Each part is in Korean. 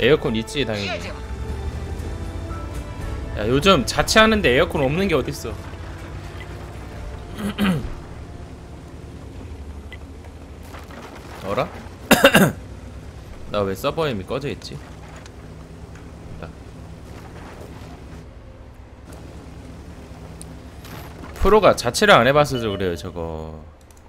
에어컨 있지 당연히. 야 요즘 자취하는데 에어컨 없는 게 어딨어. 어라? 나 왜 서버 이미 꺼져 있지? 프로가 자체를 안 해봐서 그래요 저거.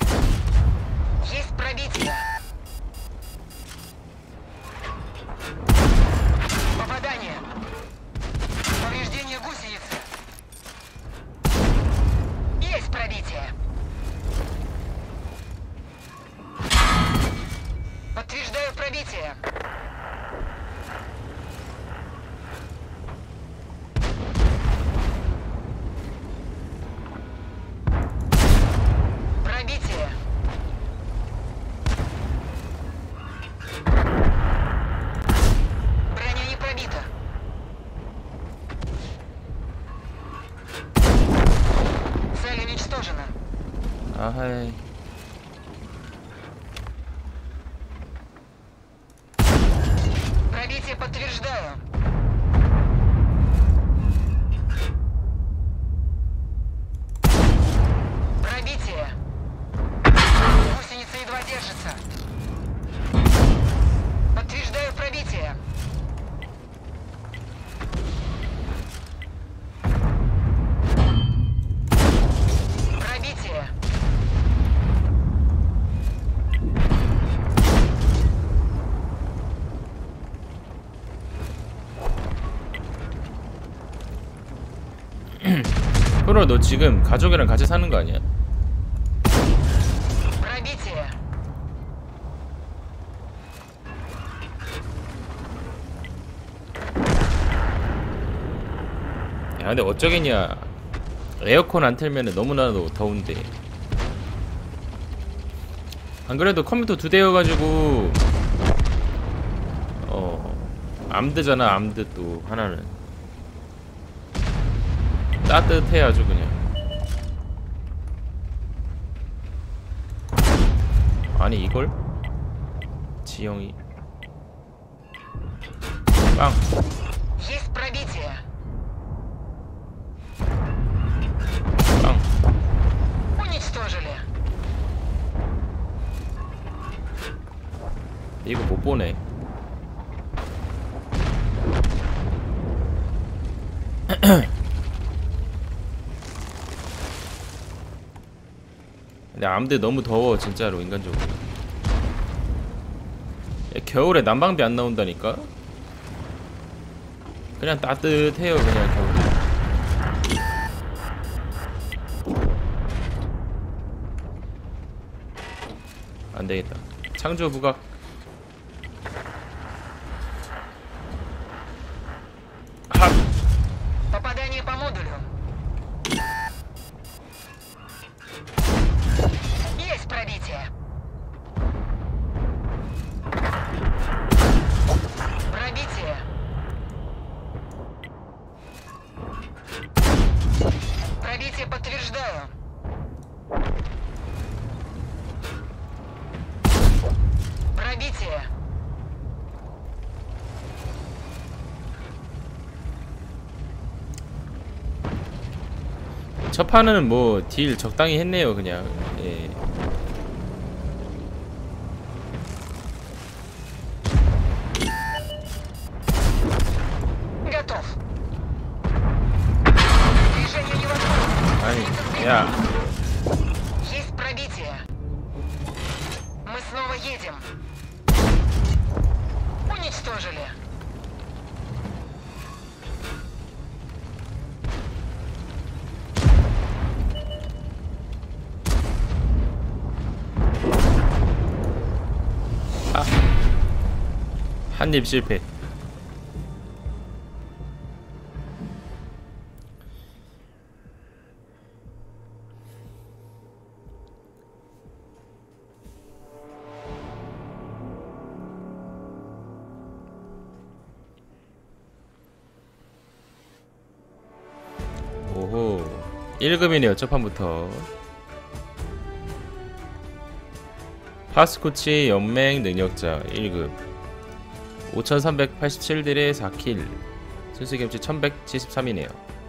아하이. Пробитие подтверждаю. Пробитие. Гусеница едва держится. Подтверждаю пробитие. Пробитие. 프로 너 지금 가족이랑 같이 사는 거 아니야? Пробитие. 야 근데 어쩌겠냐. 에어컨 안 틀면은 너무나도 더운데. 안 그래도 컴퓨터 2대여가지고 암드잖아. 암드 또 하나는 따뜻해 아주 그냥. 아니 이걸? 지영이 빵. Есть пробитие. 빵. Уничтожили. 이거 못 보네. 근데 암대 너무 더워 진짜로 인간적으로. 야, 겨울에 난방비 안 나온다니까? 그냥 따뜻해요 그냥 겨울에. 안되겠다. 창조 부각. 핫. Попадание по модулю. Есть пробитие. Пробитие. Пробитие подтверждаю. Пробитие. 첫 판은 뭐 딜 적당히 했네요 그냥. 예. Готов. Движение невозможно. 아니 야 Есть пробитие. Мы снова едем. Уничтожили. 한입 실패. 오호 1급이네요 첫판부터. 파스코치 연맹 능력자 1급. 5387딜에 4킬. 순수겸치 1173이네요.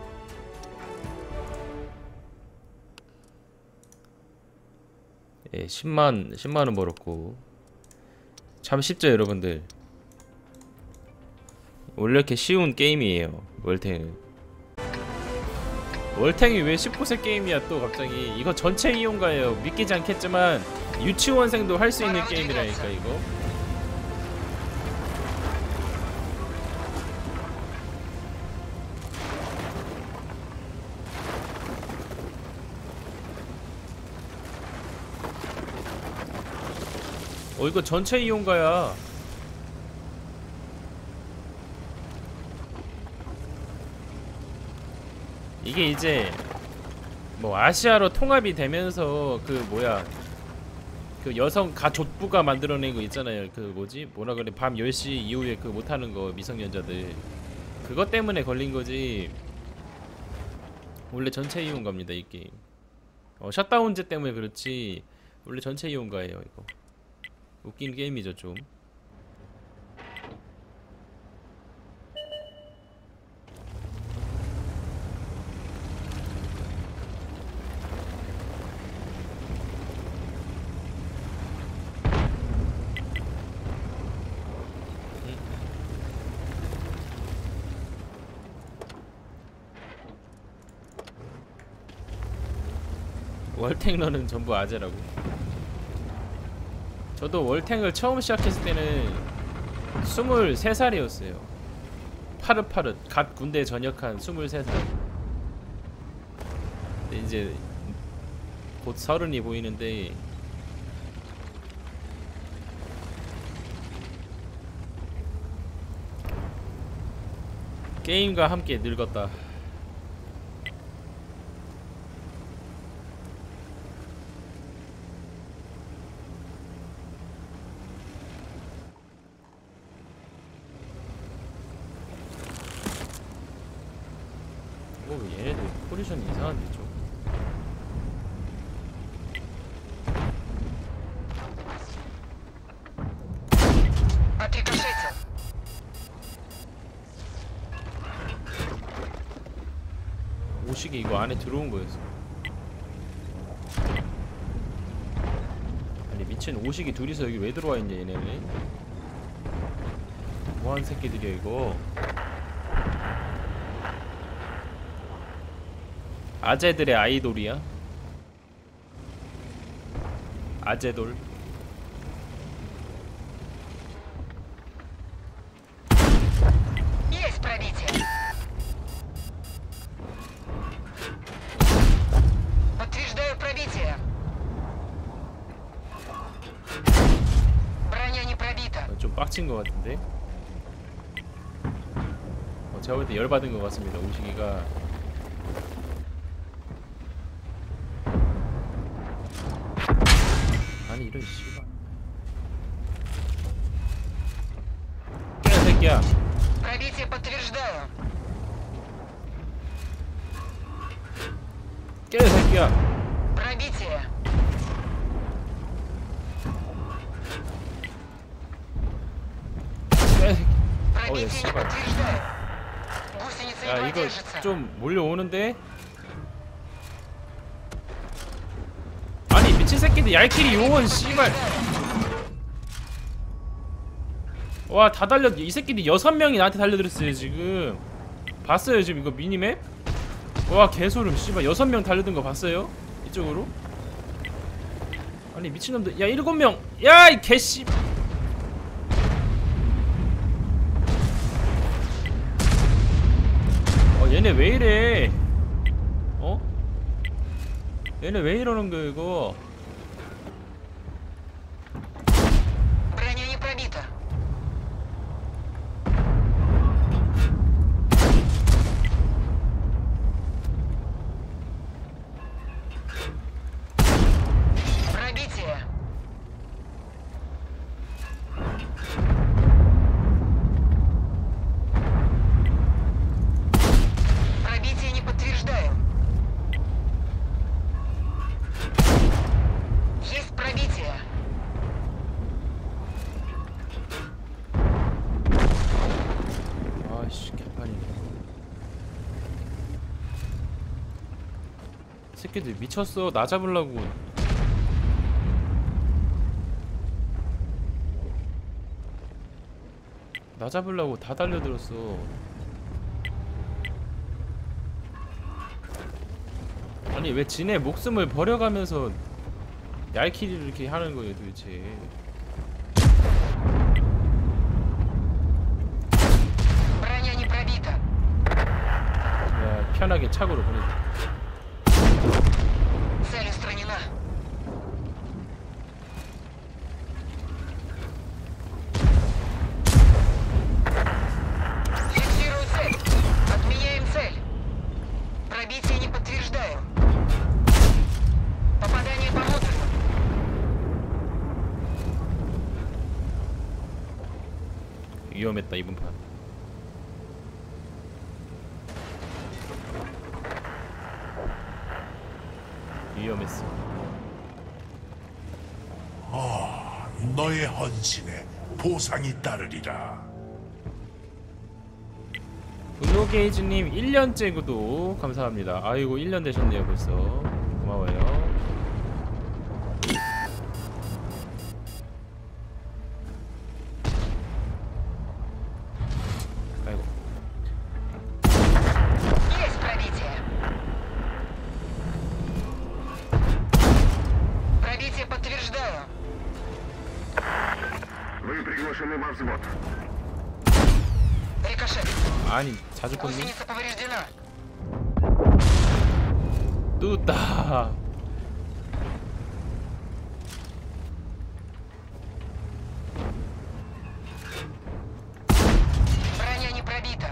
예, 10만원 벌었고. 참 쉽죠 여러분들. 원래 이렇게 쉬운 게임이에요 월탱은. 월탱이 왜 19세 게임이야 또 갑자기. 이거 전체 이용가예요. 믿기지 않겠지만 유치원생도 할 수 있는 게임이라니까 이거. 이거 전체 이용가야. 이게 이제 뭐 아시아로 통합이 되면서 그 뭐야 그 여성 가족부가 만들어낸 거 있잖아요. 그 뭐지 뭐라 그래 밤 10시 이후에 그 못하는 거 미성년자들. 그것 때문에 걸린 거지. 원래 전체 이용가입니다 이 게임. 셧다운제 때문에 그렇지 원래 전체 이용가예요 이거. 웃긴 게임이죠 좀. 월탱러는 전부 아재라고. 저도 월탱을 처음 시작했을 때는 23살이었어요 파릇파릇 갓 군대 전역한 23살. 근데 이제 곧 30이 보이는데 게임과 함께 늙었다. 얘네들 포지션이 이상한데 좀. 오식이 이거 안에 들어온 거였어. 아니 미친 오식이 둘이서 여기 왜 들어와 있냐 얘네는. 뭐하는 새끼들이야 이거. 아재들의 아이돌이야? 아재돌. Есть пробитие. Подтверждаю пробитие. Броня не пробита. 좀 빡친 것 같은데? 제가 볼 때 열받은 것 같습니다 오식이가. 아니 이런 씨발 개새끼야. Пробитие подтверждаю. 개새끼야. Пробитие. 개새끼. Пробитие не 씨발. подтверждаю. Гусеница 야 едва 이거 держится. 좀 몰려오는데? 아니 미친 새끼들 얄끼리 요원 씨발. 와 다 달려. 이 새끼들 6명이 나한테 달려들었어요 지금. 봤어요 지금 이거 미니맵? 와 개소름 씨발. 6명 달려든 거 봤어요? 이쪽으로? 아니 미친놈들. 야 7명. 야 이 개씨. 얘네 왜 이래? 얘네 왜 이러는 거야 이거? Броня не пробита. Пробитие. Пробитие не подтверждаю. 새끼들 미쳤어. 나 잡으려고. 나 잡으려고 다 달려들었어. 아니 왜 지네 목숨을 버려가면서 얄키리를 이렇게 하는 거예요 도대체. Броня не пробита. 야, 편하게 착오로 보내자. Цель устранена. Фиксирую цель. Отменяем цель. Пробитие не подтверждаю. Попадание по модулю. 위험했다 이번 판. 위험했어. 너의 헌신에 보상이 따르리라. 블루게이즈님 1년째 구독 감사합니다. 아이고 1년 되셨네요 벌써. 고마워요. 아이고 Есть пробитие. Пробитие подтверждаю. Вы приглашены во взвод. Рикошет. 아니 자주 꽂니? Гусеница повреждена. 뚜따. Броня не пробита.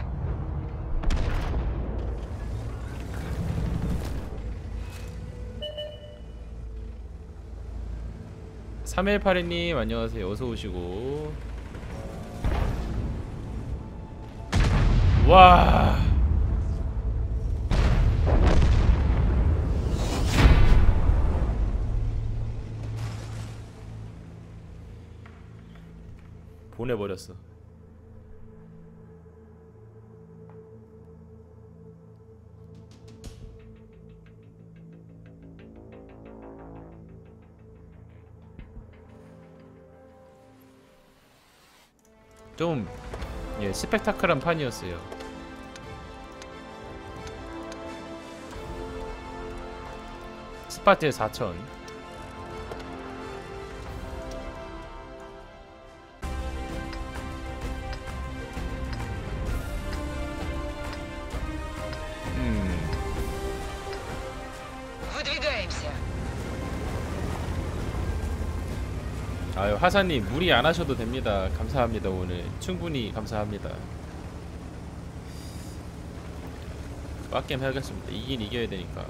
3182님 안녕하세요. 어서 오시고. 와. 보내버렸어. 좀 예, 스펙타클한 판이었어요. 스파트에 4000. Выдвигаемся. 아유 하사님 무리 안 하셔도 됩니다. 감사합니다. 오늘 충분히 감사합니다. 빡겜 해야겠습니다. 이긴 이겨야 되니까.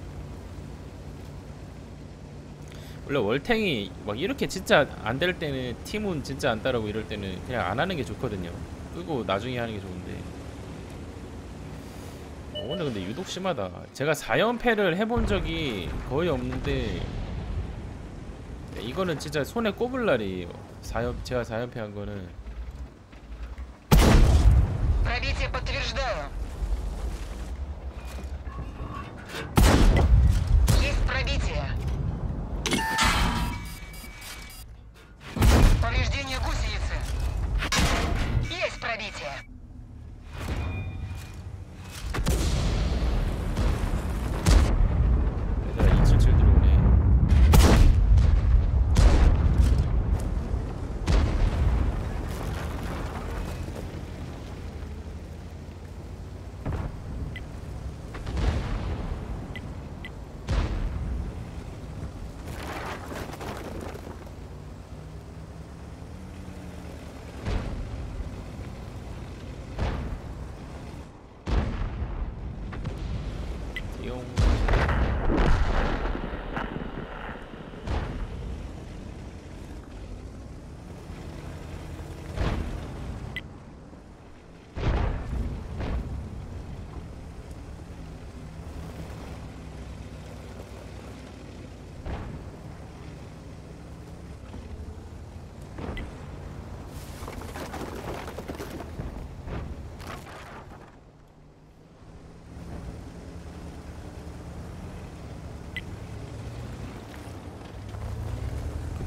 원래 월탱이 막 이렇게 진짜 안 될 때는 팀은 진짜 안 따르고 이럴 때는 그냥 안 하는 게 좋거든요. 끄고 나중에 하는 게 좋은데. 오늘 근데 유독 심하다. 제가 4연패를 해본 적이 거의 없는데 이거는 진짜 손에 꼽을 날이에요. 제가 4연패 한 거는. Пробитие подтверждаю. Есть пробитие. Повреждение гусеницы. Есть пробитие. 얘들아 277 들어오네.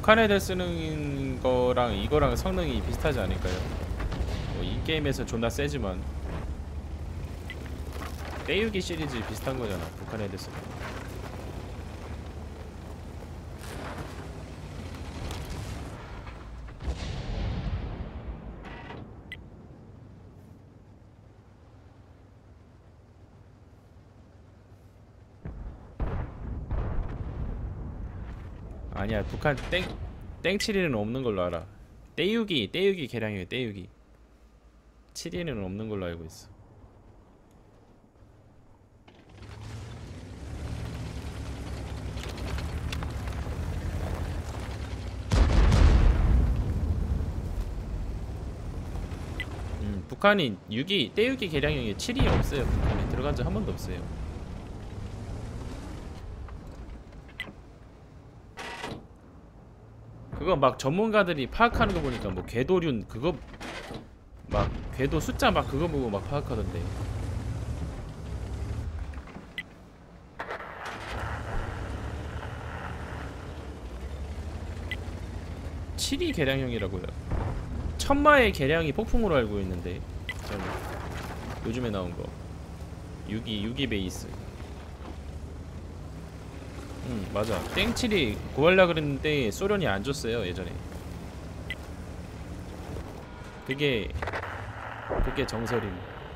북한 애들 쓰는 거랑 이거랑 성능이 비슷하지 않을까요? 뭐 이 게임에서 존나 세지만 때우기 시리즈 비슷한 거잖아. 북한 애들 쓰는 거. 아니야, 북한 땡7이는 없는 걸로 알아. 때우기 개량이에요. 때우기 7위는 없는 걸로 알고 있어. 북한이 6위 때우기 개량형에 7위 없어요. 북한에 들어간 적 한 번도 없어요. 그거 막 전문가들이 파악하는 거 보니까 뭐 궤도륜 그거 막 궤도 숫자 막 그거 보고 막 파악하던데. (7위) 개량형이라고요. 천마의 개량이 폭풍으로 알고 있는데 저는 요즘에 나온 거 6위 베이스. 맞아. 땡칠이 구하려 그랬는데 소련이 안 줬어요 예전에. 그게 정설임.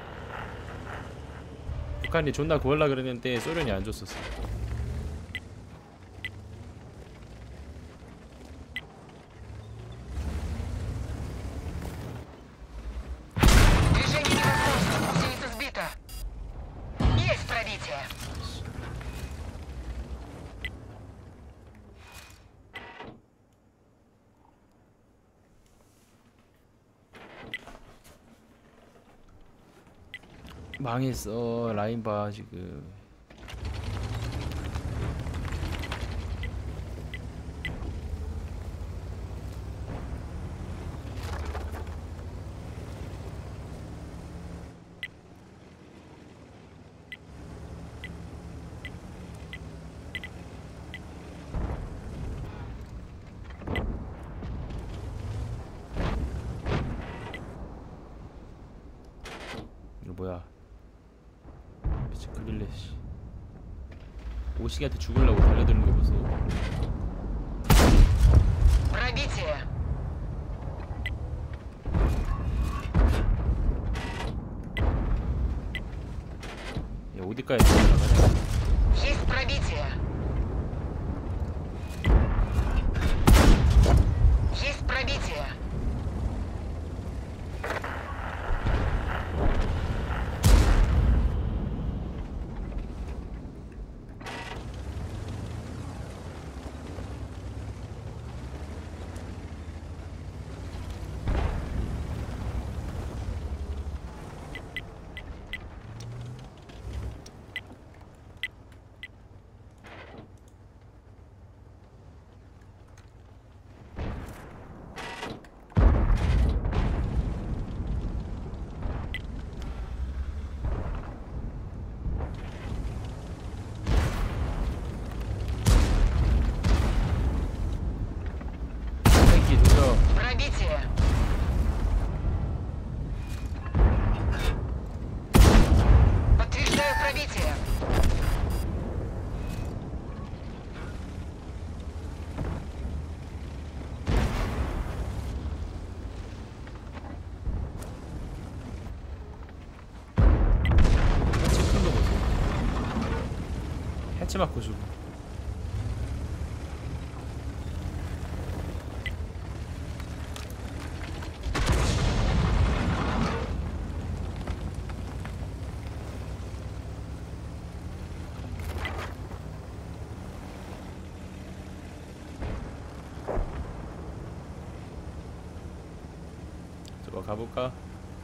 북한이 존나 구하려 그랬는데 소련이 안 줬었어. Движение невозможно. Гусеница сбита. Есть пробитие. 망했어. 라인 봐 지금. 이거 뭐야? 미친 그릴레 씨. 오시기한테 죽으려고 달려드는 거 보소. Пробитие. 야 어디까지 나가냐? Есть пробитие. Есть пробитие. 새끼 조져. Пробитие. Подтверждаю пробитие. 해치 큰거 보소. 해치 맞고 죽어. 저거 가볼까?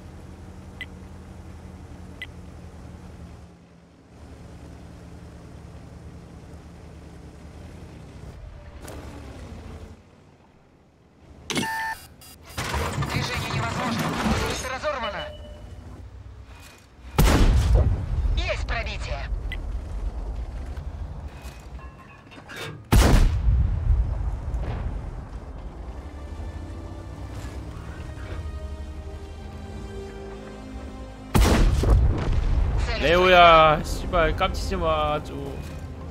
Движение невозможно. Гусеница разорвана. Есть пробитие. 레오야, 씨발 깜치지 마, 좀.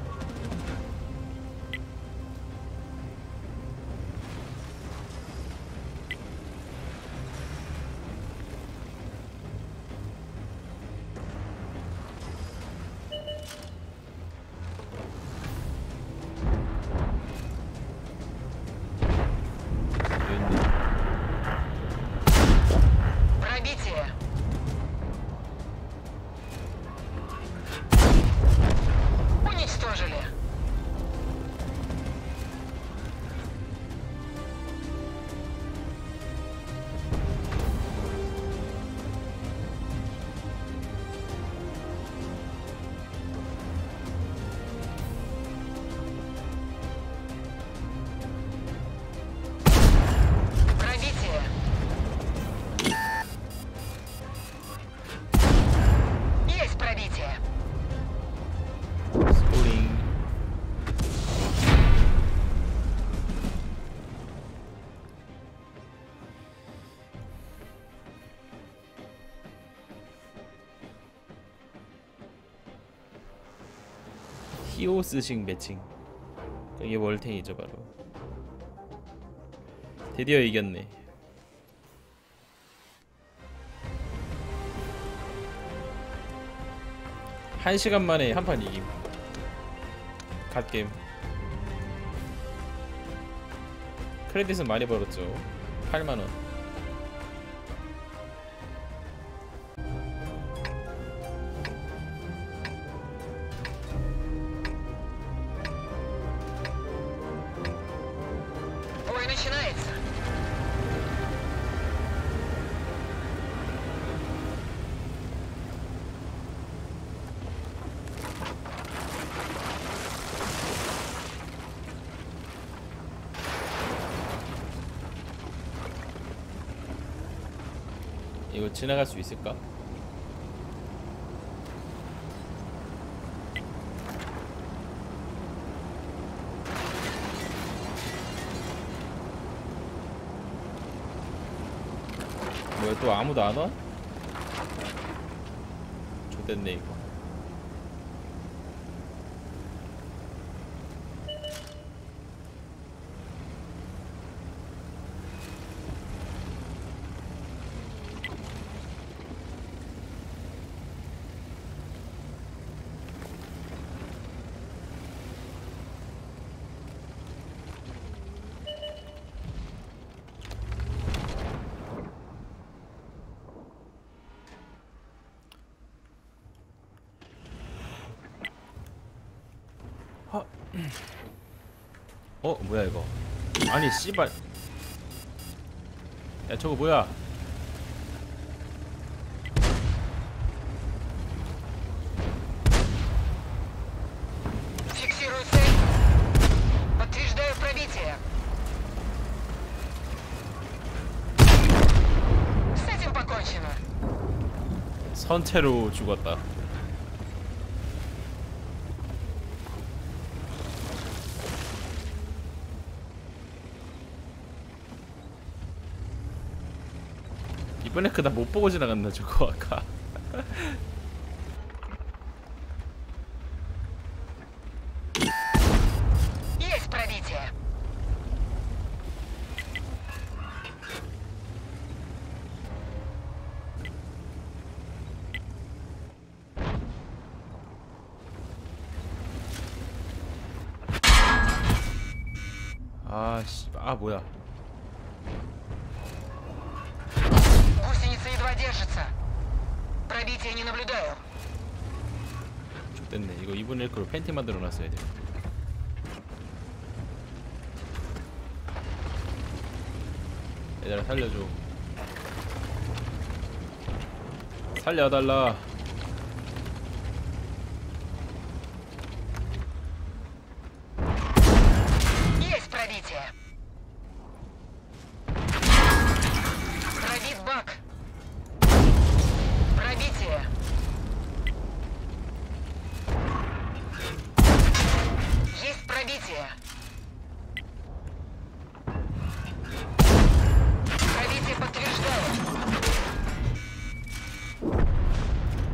Пробитие. Уничтожили. Пробитие. Есть пробитие. 스포링. 히오스식 매칭. 이게 월탱이죠 바로. 드디어 이겼네. 한 시간 만에 한 판 이김. 갓게임. 크레딧은 많이 벌었죠. 8만원. Бой начинается. 이거 지나갈 수 있을까? 뭐야, 또 아무도 안 와? 좋됐네 이거. 뭐야 이거. 아니 씨발. 야 저거 뭐야. Фиксирую цель. Подтверждаю пробитие. С этим покончено. 선체로 죽었다. 이번에 그다 못 보고 지나갔나 저거 아까. Есть пробитие. 아씨, 아 뭐야. Гусеница едва держится. Пробития не наблюдаю. 됐네. 이거 2분의 1로 팬티 만들어 놨어야 돼. 얘들아 살려줘. 살려달라. Есть пробитие. Пробит бак. Пробитие. Есть пробитие. Пробитие подтверждаю.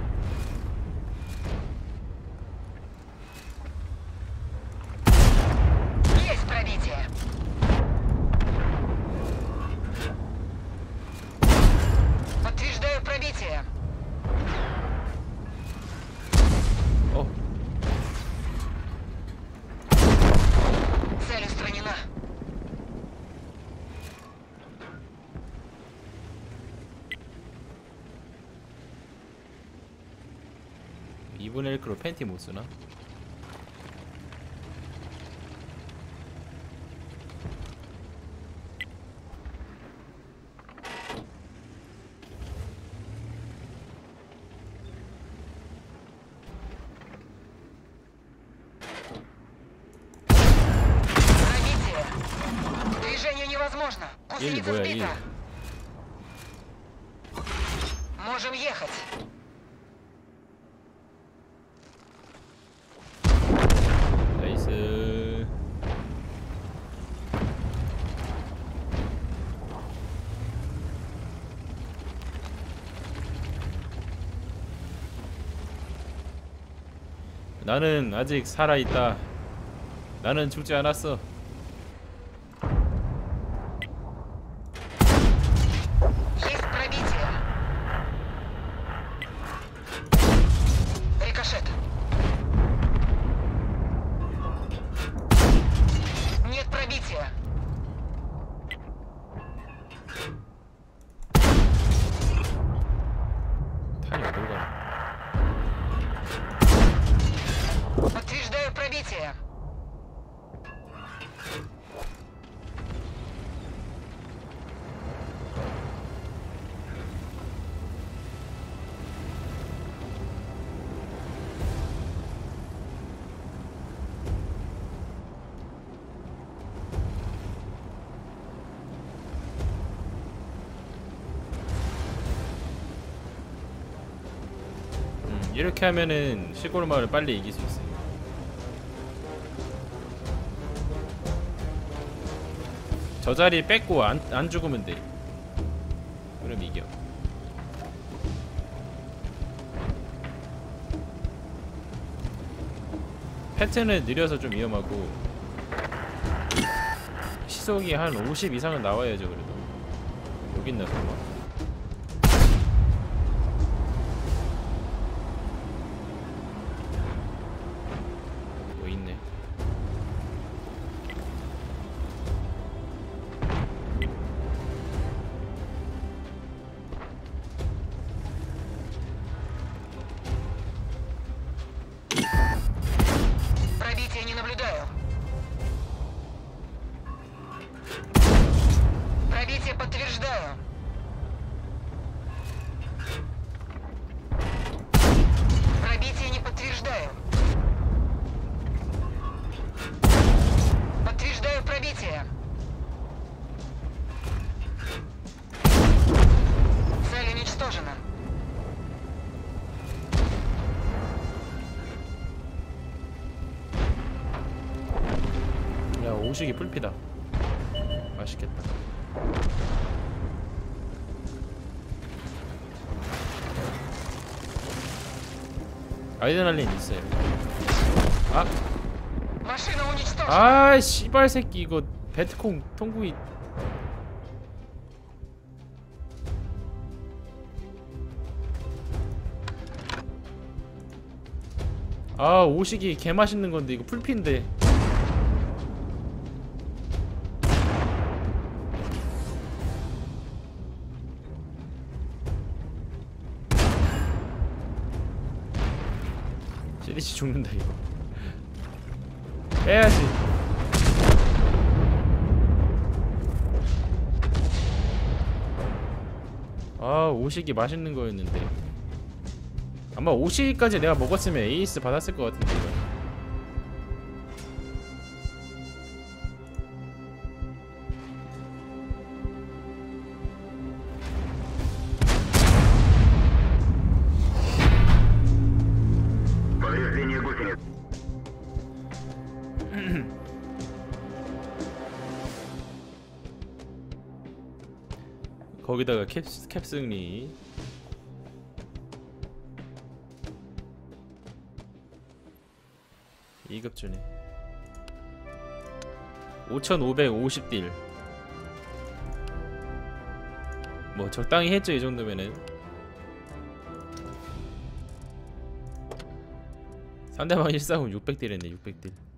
2분의 1크로 팬티 못 쓰나? Пробитие. Движение невозможно. Или Гусеница боя, сбита. Можем ехать. 나이스. 나는 아직 살아있다. 나는 죽지 않았어. Есть пробитие. Рикошет. Нет пробития. 탄이 어딜 가나? Подтверждаю пробитие. 이렇게 하면은 시골 마을 빨리 이길 수 있어요. 저 자리 뺏고 안 죽으면 돼. 그럼 이겨. 패턴은 느려서 좀 위험하고 시속이 한 50 이상은 나와야죠. 그래도 여기 있나 설마? 뭐 있네. Пробития не наблюдаю. Пробитие подтверждаю. Пробитие не подтверждаю. Подтверждаю пробитие. Цель уничтожена. 야, 오식이 뿔피다. 맛있겠다. 아드레날린 있어요. 아, Машина уничтожена. 아, 씨발 새끼 이거 베트콩 통구이. 아, 오식이 개 맛있는 건데 이거 풀피인데. CDC 죽는다 이거. 빼야지. 아, 오식이 맛있는 거였는데. 아마 오식까지 내가 먹었으면 에이스 받았을 것 같은데 이거. Повреждение гусениц. 거기다가 캡승리. 이급 주네. 5550딜. 뭐 적당히 했죠 이 정도면은. 상대방 1싸움 600딜 했네. 600딜.